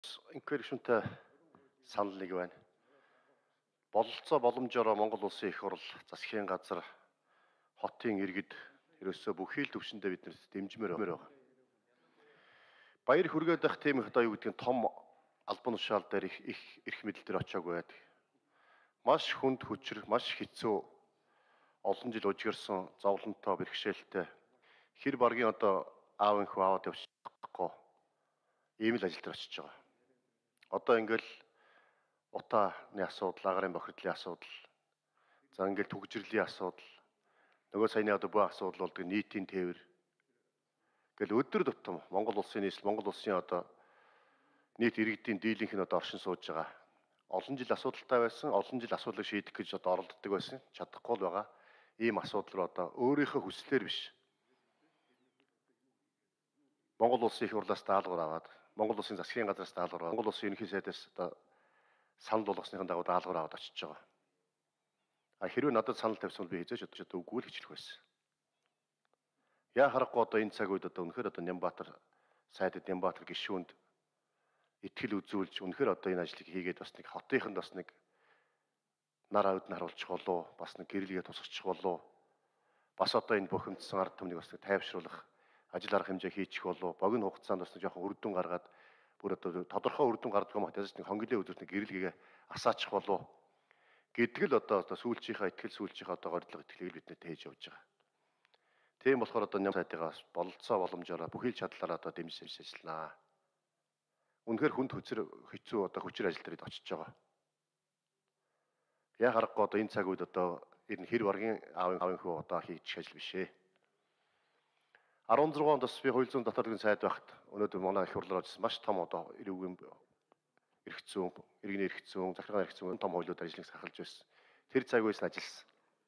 Инкэршүнтэй санал нэг байна. Бололцоо боломжоор Монгол улсын их хурл, засгийн газар, хотын иргэд ерөөсөө бүхий л төвшөндөө биднэрт дэмжмээр байгаа. Баяр хүргээд байх тийм их одоо юу гэдгийг том албан тушаал дээр их эрх мэдэл дээр очиагүй байдаг. Маш хүнд хүчрэх, маш хэцүү олон жил ужигэрсэн зовлонтой бэрхшээлтэй хэр баргийн одоо аав энхүү аваад явчихгүй ийм л ажил дээр очиж байгаа. Одоо ингээл утааны асуудал, агарын бохирдлын асуудал, за ингээл түгжирлийн асуудал, нөгөө саяны одоо бүх асуудал болдог нийтийн тээвэр. Ингээл өдөр тутам Монгол улсын нийслэл, Монгол улсын одоо нийт иргэдийн дийлэнх нь одоо оршин сууж байгаа. Олон жил асуудалтай байсан, олон жил асуудлыг шийдэх гэж одоо оролддог байсан, чадахгүй л байгаа. Ийм асуудал руу одоо өөрийнхөө хүслээр биш. Монгол улсын их хурлаас даалгавар аваад, Монгол улсын засгийн газраас даалгавар аваад, Монгол улсын ерөнхий сайдаас одоо санал болгосныхын дагуу даалгавар аваад очиж байгаа. Хэрвээ надад санал тавьсан бол би хизээч одоо үгүй л хичлэх байсан. Яа харахгүй одоо энэ цаг үед одоо үнэхээр одоо Нямбатар сайдад Нямбатар гишүүнд итгэл үзүүлж үнэхээр одоо энэ ажлыг хийгээд бас нэг хотынханд бас нэг нар авд нь харуулчих болов, бас нэг гэрэлгээ тусгачих болов, бас одоо энэ бухимдсан ард түмнийг бас нэг тайвшруулах ажил арга хэмжээ хийчих болов, богино хугацаанд бас нэг жоохон үр дүн гаргаад бүр одоо тодорхой үр дүн гардаг юм хатаас нэг хонглын үзүүрт нэг гэрэлгээ асаачих болов гэдэг л одоо сүүлчийнхаа одоо горилго итгэлийг биднэрт хийж явж байгаа. Тийм болохоор одоо Ням сайдыгаас бололцоо боломжоор бүхий л чадлаараа одоо дэмжиж ажиллана. Үнэхээр хүнд хэцүү одоо хүчээр ажил дээр очиж байгаа. Яа харахгүй одоо энэ цаг үед одоо энэ хэр баргийн аавын хүү одоо хийж ажил биш ээ. 16 онд бас би хууль зүйн дотоодын сайд байхад өнөөдөр манай их хурлаар очсон маш том одоо иргэний эрх зүйн, захиргааны эрх зүйн том хуулиуд ажлыг сахалж байсан. Тэр цаг үеэс ажилласан.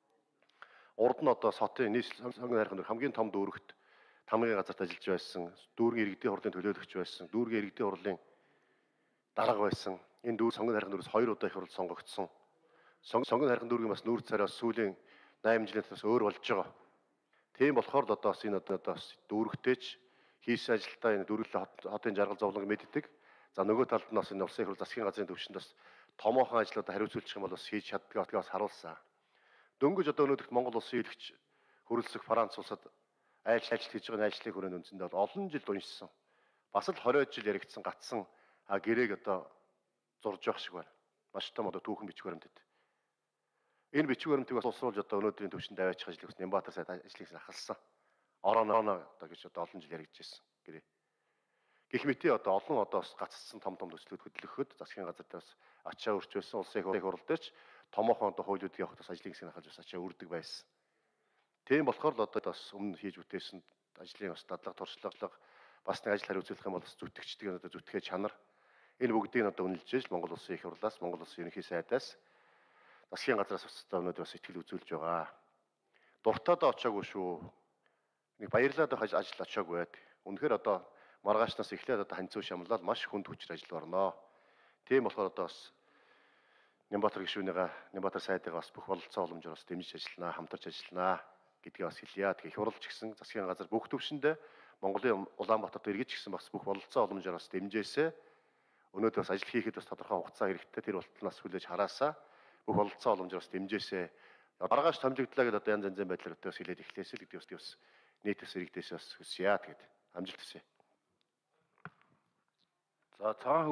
Урд нь одоо хотын нийслэл сонгон хайрхан хамгийн том дүүрэгт тамгын газарт ажиллаж байсан, дүүргийн иргэдийн хурлын төлөөлөгч байсан, дүүргийн иргэдийн хурлын дарга байсан. Энэ дүүр сонгон хайрхан дүүрээс 2 удаа их хурл сонгогдсон. Сонгон хайрхан дүүргийн бас нүүр царайос сүүлийн 8 жилийн бас өөр болж байгаа. Тийм болохоор л одоо бас энэ одоо бас дүүрэгтэйч хийсэн ажилдаа энэ дүүрэглэл хотын жаргал зовлон мэддэг. За нөгөө талд нь бас энэ улсын их хурл засгийн газрын төвшөнд бас томоохон ажлуудаа хариуцуулчих юм бол бас хийж чаддгаа бас харуулсан. Дөнгөж одоо өнөөдөрт Монгол улсын идэвхж хөрөлсөх Франц улсад айлчлалт хийж байгаа ажлын хүрээнд үндсэндээ бол олон жил уншсан. Бас л 20 жил яригдсан гацсан гэрээг одоо зурж явах шиг байна. Маш том одоо түүхэн бичиг баримтад. Энэ бичиг баримтыг бас усруулж одоо өнөөдрийн төвшөнд аваачих ажлыг бас Нямбатар сайд ажлыг ахалсан. Орооно одоо гэж одоо олон жил яригдчихсэн гэрээ. Гэх мэт одоо олон одоо бас гаццсан том төслүүд хөдлөхөд засгийн газар дээр бас ачаа өрч байсан улсын их хурл дээр ч томоохон одоо хуулиуд явах бас ажлыг ахалж бас ачаа өрдөг байсан. Тийм болохоор л одоо бас өмнө хийж бүтээсэн ажлын бас дадлага туршлага бас нэг ажил хариуцуулах юм бол бас зүтгэгчдийн одоо зүтгэх чанар энэ бүгдийг одоо үнэлж Монгол улсын их хурлаас, Монгол улсын ерөнхий сайдаас засгийн газраас бас өнөөдөр бас итгэл үзүүлж байгаа. Дуртаадаа очиагүй шүү. Нэг баярлаад байх ажил очиагүй байд. Үнэхээр одоо маргаашнаас эхлээд одоо ханцуу шамлал маш хүнд хүчээр ажил орно. Тийм болохоор одоо бас Нямбатар гишүүнийгээ Нямбатар сайдыгаа бас бүх бололцоо боломжоор бас дэмжиж ажиллана, хамтарч ажиллана гэдгийг бас хэлье. Тэгэхээр хуралч гэсэн засгийн газар бүх төвшөндөө Монголын Улаанбаатарт иргэж гисэн бас бүх бололцоо боломжоор бас дэмжээсэ. Өнөөдөр бас ажил хийхэд бас тодорхой хугацаа хэрэгтэй. Тэр болтолноос хүлээж хараасаа бүх бололцоо боломжоор бас дэмжээсэ. Маргааш томилогдлаа гэдээ одоо янз янзын байдлаар өтөөс хэлээд эхлэсэй л гэдгийг бас нийтээс иргэдээс бас хүсье. Тэгэд амжилт хүсье. За цагаан